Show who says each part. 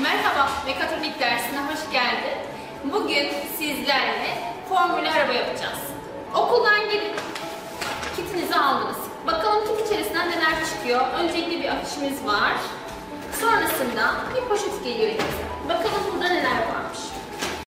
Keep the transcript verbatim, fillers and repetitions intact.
Speaker 1: Merhaba, mekatronik dersine hoş geldin. Bugün sizlerle formülü araba yapacağız. Okuldan gelip kitinizi aldınız. Bakalım kit içerisinden neler çıkıyor. Öncelikle bir afişimiz var. Sonrasında bir poşet geliyor elimize. Bakalım burada neler varmış.